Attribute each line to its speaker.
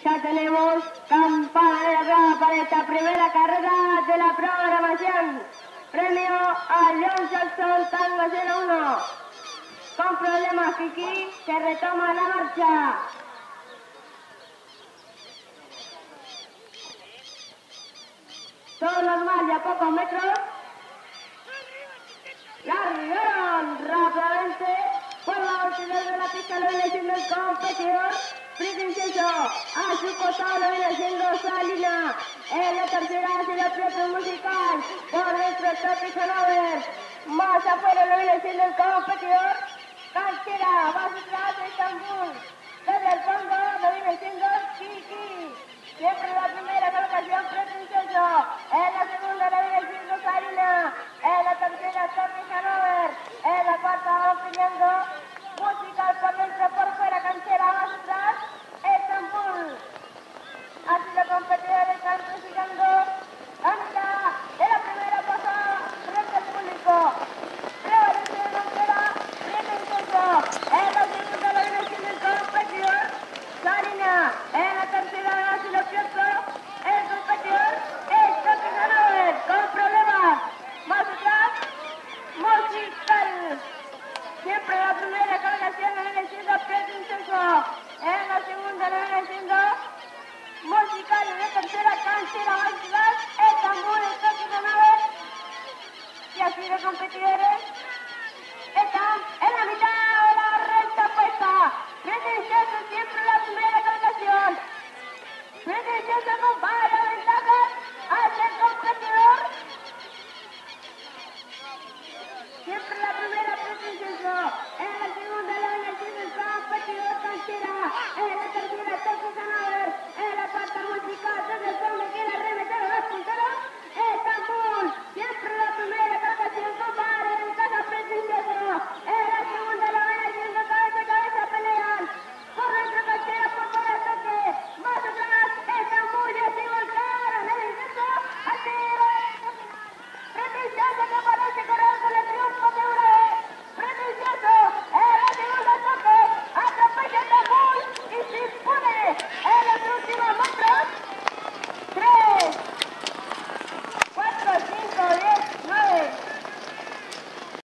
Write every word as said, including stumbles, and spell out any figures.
Speaker 1: Ya tenemos campana de entrada para esta primera carrera de la programación. Premio a John Jackson Tango cero uno. Con problemas Kiki, se retoma la marcha. Todo normal y a pocos metros. Largaron rápidamente por la velocidad de la pista, lo viene siendo el competidor Princesa. A su costado lo viene siendo Salina. En la tercera hace la Pietro Musical. Por dentro está Pijanover. Más afuera lo viene siendo el competidor Canchera. Más atrás de Estambul. Desde el fondo lo viene siendo Kiki. Siempre la primera colocación Princesa. En la segunda lo viene siendo Salina. En la tercera está Pijanover. En la cuarta va pidiendo Musical por dentro, por fuera, Canchera, más atrás, Estambul. Así los competidores están presionando a mitad de la primera pasada frente al público. Prevalece de Canchera, frente a Intenso. En la segunda lo viene siendo el competidor Salina. En la tercera hace los piensos el competidor está Pijanover con problemas. Más atrás, Musical. Siempre la primera colocación lo viene siendo Intenso. En la segunda lo viene siendo Musical. En la tercera Canchera, más atrás, Estambul, está Pijanover. Y así los competidores están en la mitad de la recta puesta. Intenso siempre la primera colocación. Intenso con